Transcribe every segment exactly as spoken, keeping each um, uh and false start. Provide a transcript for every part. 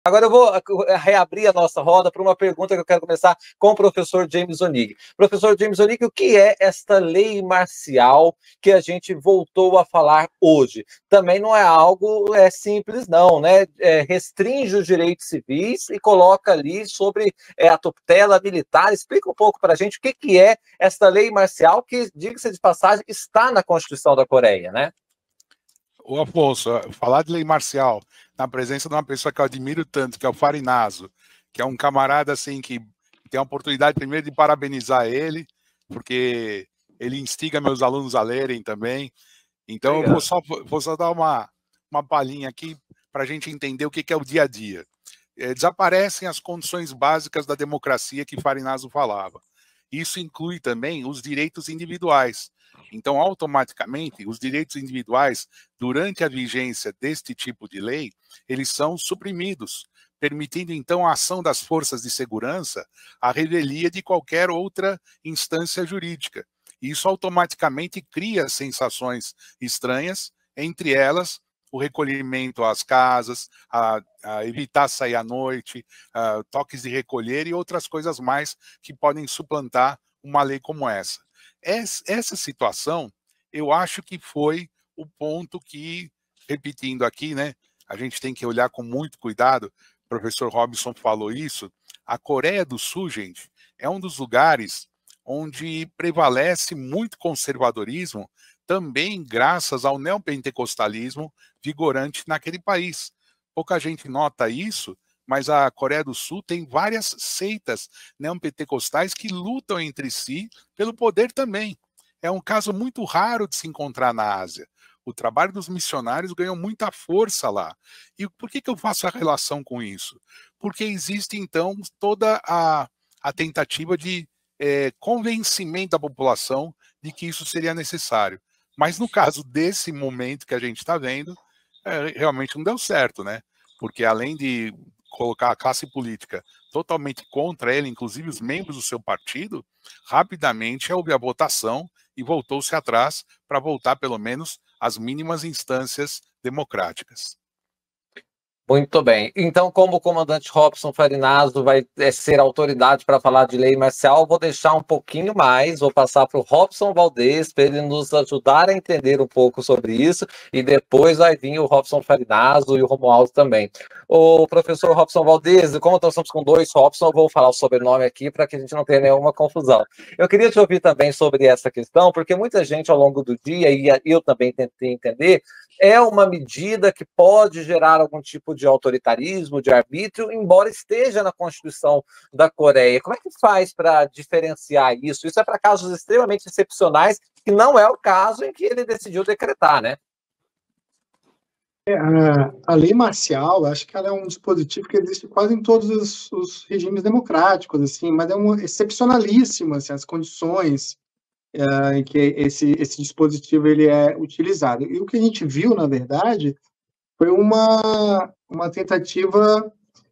Agora eu vou reabrir a nossa roda para uma pergunta que eu quero começar com o professor James Onig. Professor James Onig, o que é esta lei marcial que a gente voltou a falar hoje? Também não é algo é, simples, não, né? É, restringe os direitos civis e coloca ali sobre é, a tutela militar. Explica um pouco para a gente o que, que é esta lei marcial que, diga-se de passagem, está na Constituição da Coreia, né? Ô Afonso, falar de lei marcial na presença de uma pessoa que eu admiro tanto, que é o Farinazo, que é um camarada assim que tem a oportunidade primeiro de parabenizar ele, porque ele instiga meus alunos a lerem também. Então Obrigado. eu vou só, vou só dar uma, uma palhinha aqui para a gente entender o que, que é o dia a dia. É, desaparecem as condições básicas da democracia que Farinazo falava. Isso inclui também os direitos individuais. Então, automaticamente, os direitos individuais, durante a vigência deste tipo de lei, eles são suprimidos, permitindo, então, a ação das forças de segurança à revelia de qualquer outra instância jurídica. Isso automaticamente cria sensações estranhas, entre elas o recolhimento às casas, a, a evitar sair à noite, a, toques de recolher e outras coisas mais que podem suplantar uma lei como essa. Essa situação, eu acho que foi o ponto que, repetindo aqui, né, a gente tem que olhar com muito cuidado, o professor Robson falou isso, a Coreia do Sul, gente, é um dos lugares onde prevalece muito conservadorismo, também graças ao neopentecostalismo vigorante naquele país. Pouca gente nota isso, mas a Coreia do Sul tem várias seitas neopentecostais que lutam entre si pelo poder também. É um caso muito raro de se encontrar na Ásia. O trabalho dos missionários ganhou muita força lá. E por que, que eu faço a relação com isso? Porque existe, então, toda a, a tentativa de é, convencimento da população de que isso seria necessário. Mas no caso desse momento que a gente está vendo, é, realmente não deu certo, né? Porque além de colocar a classe política totalmente contra ele, inclusive os membros do seu partido, rapidamente houve a votação e voltou-se atrás para voltar, pelo menos, às mínimas instâncias democráticas. Muito bem. Então, como o comandante Robson Farinazo vai ser autoridade para falar de lei marcial, vou deixar um pouquinho mais, vou passar para o Robson Valdez, para ele nos ajudar a entender um pouco sobre isso, e depois vai vir o Robson Farinazo e o Romualdo também. O professor Robson Valdez, como nós estamos com dois Robson, eu vou falar o sobrenome aqui para que a gente não tenha nenhuma confusão. Eu queria te ouvir também sobre essa questão, porque muita gente ao longo do dia, e eu também tentei entender, é uma medida que pode gerar algum tipo de autoritarismo, de arbítrio, embora esteja na Constituição da Coreia. Como é que faz para diferenciar isso? Isso é para casos extremamente excepcionais, que não é o caso em que ele decidiu decretar, né? É, a, a lei marcial, acho que ela é um dispositivo que existe quase em todos os, os regimes democráticos, assim, mas é um excepcionalíssimo, assim, as condições Uh, em que esse, esse dispositivo ele é utilizado. E o que a gente viu, na verdade, foi uma, uma tentativa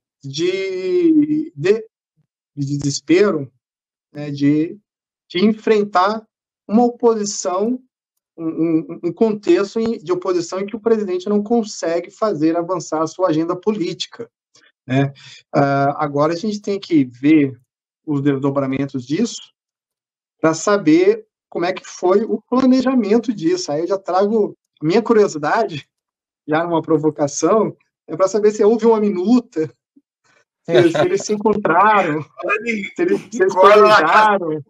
de, de, de desespero, né, de, de enfrentar uma oposição, um, um contexto de oposição em que o presidente não consegue fazer avançar a sua agenda política, né? Uh, agora a gente tem que ver os desdobramentos disso para saber como é que foi o planejamento disso. Aí eu já trago minha curiosidade, já numa provocação, é para saber se houve uma minuta, se, se eles se encontraram, se eles, se eles planejaram.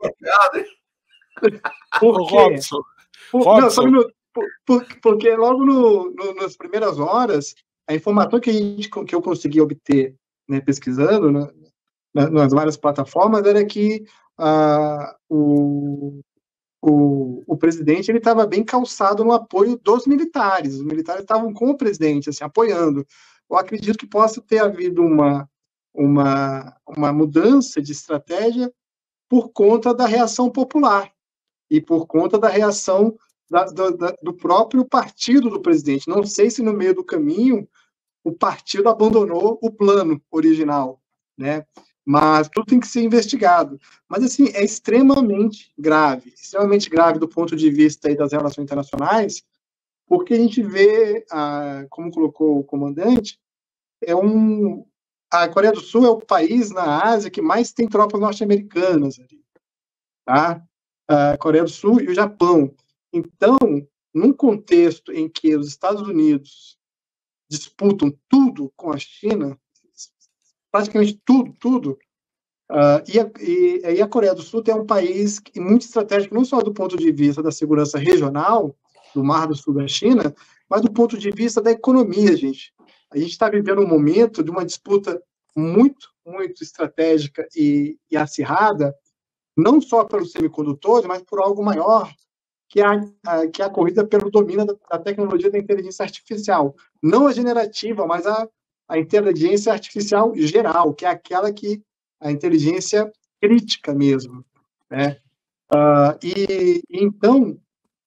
Por quê? Por, não, só um minuto. Por, por, porque logo no, no, nas primeiras horas, a informação que, a gente, que eu consegui obter, né, pesquisando, né, nas várias plataformas, era que ah, o O, o presidente ele estava bem calçado no apoio dos militares. Os militares estavam com o presidente, assim, apoiando. Eu acredito que possa ter havido uma, uma, uma mudança de estratégia por conta da reação popular e por conta da reação da, do, da, do próprio partido do presidente. Não sei se no meio do caminho o partido abandonou o plano original, né? Mas tudo tem que ser investigado. Mas, assim, é extremamente grave, extremamente grave do ponto de vista aí das relações internacionais, porque a gente vê, ah, como colocou o comandante, é um, a Coreia do Sul é o país na Ásia que mais tem tropas norte-americanas ali, tá? A Coreia do Sul e o Japão. Então, num contexto em que os Estados Unidos disputam tudo com a China, praticamente tudo, tudo, uh, e, a, e, e a Coreia do Sul é um país muito estratégico, não só do ponto de vista da segurança regional, do Mar do Sul da China, mas do ponto de vista da economia, gente. A gente está vivendo um momento de uma disputa muito, muito estratégica e, e acirrada, não só pelos semicondutores, mas por algo maior, que é a, a, que é a corrida pelo domínio da, da tecnologia da inteligência artificial. Não a generativa, mas a, a inteligência artificial geral, que é aquela que a inteligência crítica mesmo, né? Uh, e, então,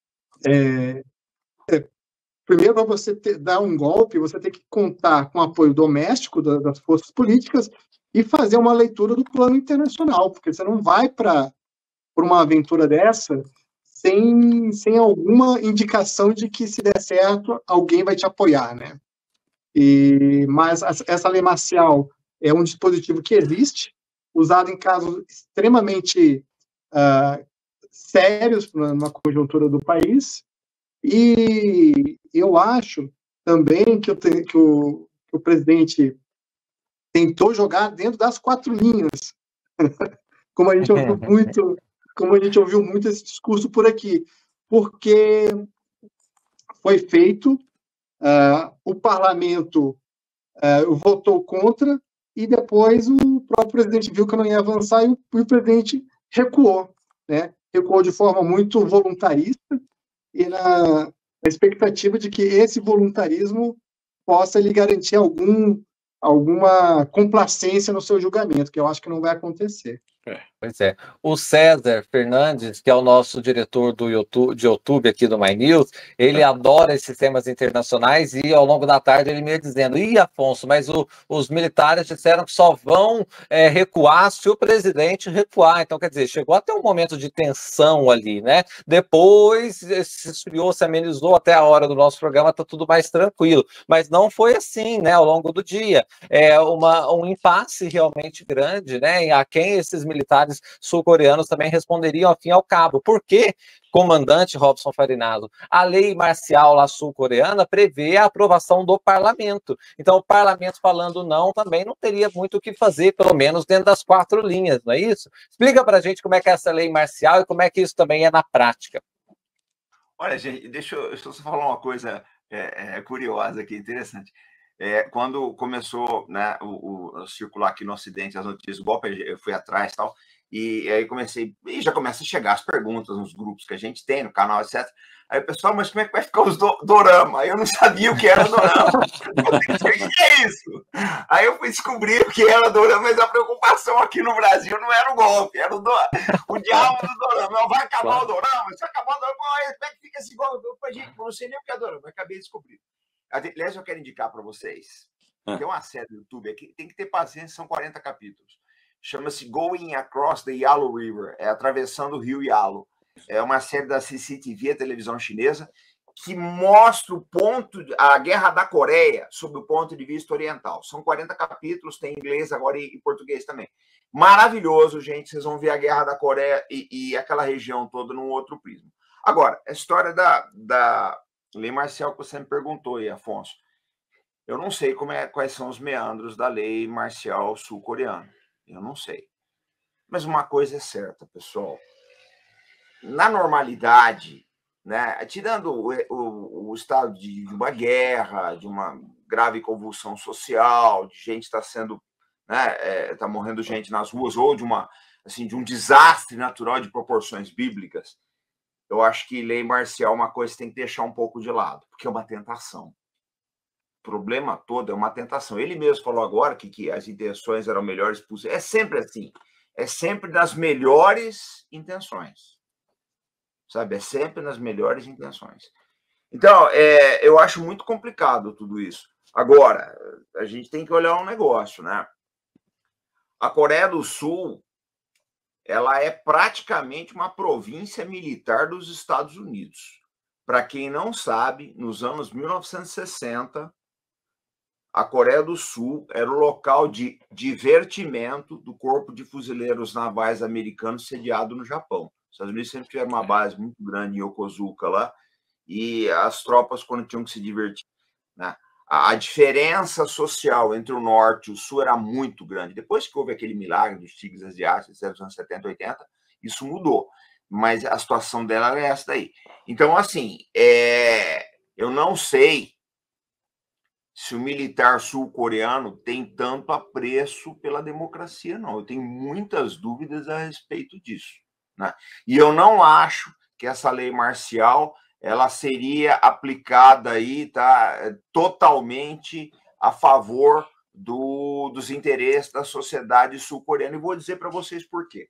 é, é, primeiro, para você ter, dar um golpe, você tem que contar com o apoio doméstico da, das forças políticas e fazer uma leitura do plano internacional, porque você não vai para uma aventura dessa sem, sem alguma indicação de que, se der certo, alguém vai te apoiar, né? E, mas essa lei marcial é um dispositivo que existe, usado em casos extremamente uh, sérios na conjuntura do país, e eu acho também que, eu te, que, o, que o presidente tentou jogar dentro das quatro linhas, como a gente ouviu muito, como a gente ouviu muito esse discurso por aqui, porque foi feito, uh, o parlamento uh, votou contra, e depois o próprio presidente viu que não ia avançar, e o, e o presidente recuou, né? Recuou de forma muito voluntarista, e na, na expectativa de que esse voluntarismo possa lhe garantir algum, alguma complacência no seu julgamento, que eu acho que não vai acontecer. É. Pois é. O César Fernandes, que é o nosso diretor do YouTube, de YouTube aqui do My News, ele é. adora esses temas internacionais, e ao longo da tarde ele me ia dizendo: ih, Afonso, mas o, os militares disseram que só vão é, recuar se o presidente recuar. Então, quer dizer, chegou até um momento de tensão ali, né? Depois se esfriou, se amenizou, até a hora do nosso programa tá tudo mais tranquilo. Mas não foi assim, né? Ao longo do dia. É uma, um impasse realmente grande, né? E a quem esses militares sul-coreanos também responderiam ao fim e ao cabo. Por quê, comandante Robson Farinazzo? A lei marcial lá sul-coreana prevê a aprovação do parlamento. Então, o parlamento falando não também não teria muito o que fazer, pelo menos dentro das quatro linhas, não é isso? Explica pra gente como é que é essa lei marcial e como é que isso também é na prática. Olha, gente, deixa eu, deixa eu só falar uma coisa é, é, curiosa aqui, interessante. É, quando começou, né, o, o, a circular aqui no Ocidente as notícias do golpe, eu fui atrás e tal, e aí comecei, e já começa a chegar as perguntas nos grupos que a gente tem, no canal, etcétera. Aí o pessoal, mas como é que vai ficar os do, dorama? Eu não sabia o que era dorama. O que é isso? Aí eu fui descobrir o que era dorama, mas a preocupação aqui no Brasil não era o golpe, era o, do, o diabo do dorama. Não, vai acabar claro. o dorama? Se acabar o dorama, como é que fica esse golpe? Eu falei, gente, eu não sei nem o que é dorama, eu acabei de descobrir. Aliás, eu quero indicar para vocês, ah. tem uma série do YouTube aqui, tem que ter paciência, são quarenta capítulos. Chama-se Going Across the Yalu River, é atravessando o rio Yalu. É uma série da C C T V, a televisão chinesa, que mostra o ponto, a Guerra da Coreia, sob o ponto de vista oriental. São quarenta capítulos, tem em inglês agora e em português também. Maravilhoso, gente, vocês vão ver a Guerra da Coreia e, e aquela região toda num outro prisma. Agora, a história da... da lei marcial que você me perguntou aí, Afonso. Eu não sei como é, quais são os meandros da lei marcial sul-coreana. Eu não sei. Mas uma coisa é certa, pessoal. Na normalidade, né, tirando o, o, o estado de uma guerra, de uma grave convulsão social, de gente está sendo, né, é, tá morrendo gente nas ruas, ou de, uma, assim, de um desastre natural de proporções bíblicas, eu acho que lei marcial é uma coisa que tem que deixar um pouco de lado, porque é uma tentação. O problema todo é uma tentação. Ele mesmo falou agora que, que as intenções eram melhores possíveis. É sempre assim. É sempre nas melhores intenções. Sabe? É sempre nas melhores intenções. Então, é, eu acho muito complicado tudo isso. Agora, a gente tem que olhar um negócio, né? A Coreia do Sul, ela é praticamente uma província militar dos Estados Unidos. Para quem não sabe, nos anos mil novecentos e sessenta, a Coreia do Sul era o local de divertimento do Corpo de Fuzileiros Navais americanos sediado no Japão. Os Estados Unidos sempre tiveram uma base muito grande em Yokosuka lá, e as tropas, quando tinham que se divertir, né? A diferença social entre o norte e o sul era muito grande. Depois que houve aquele milagre dos tigres asiáticos, nos anos setenta, oitenta, isso mudou. Mas a situação dela é essa daí. Então, assim, é... eu não sei se o militar sul-coreano tem tanto apreço pela democracia, não. Eu tenho muitas dúvidas a respeito disso, né? E eu não acho que essa lei marcial ela seria aplicada aí, tá, totalmente a favor do, dos interesses da sociedade sul-coreana. E vou dizer para vocês por quê.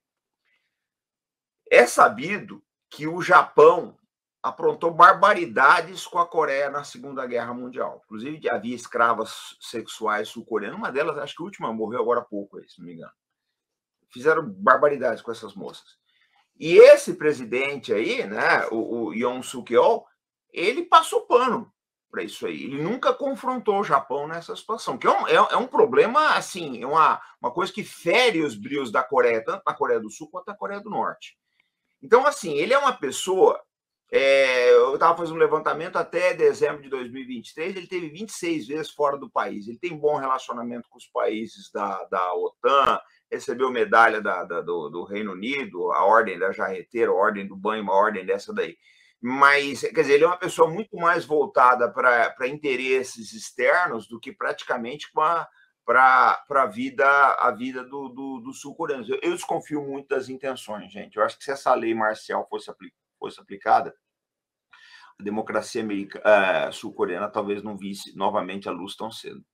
É sabido que o Japão aprontou barbaridades com a Coreia na Segunda Guerra Mundial. Inclusive, havia escravas sexuais sul-coreanas. Uma delas, acho que a última, morreu agora há pouco, aí, se não me engano. Fizeram barbaridades com essas moças. E esse presidente aí, né, o, o Yoon Suk-yeol, ele passou pano para isso aí. Ele nunca confrontou o Japão nessa situação, que é um, é, é um problema, assim, é uma, uma coisa que fere os brios da Coreia, tanto na Coreia do Sul quanto na Coreia do Norte. Então, assim, ele é uma pessoa... É, eu estava fazendo um levantamento até dezembro de dois mil e vinte e três, ele teve vinte e seis vezes fora do país. Ele tem bom relacionamento com os países da, da OTAN, recebeu medalha da, da, do, do Reino Unido, a ordem da jarreteira, a ordem do banho, uma ordem dessa daí. Mas, quer dizer, ele é uma pessoa muito mais voltada para interesses externos do que praticamente para a vida, a vida do, do, do sul-coreano. Eu, eu desconfio muito das intenções, gente. Eu acho que se essa lei marcial fosse, apli fosse aplicada, a democracia uh, sul-coreana talvez não visse novamente a luz tão cedo.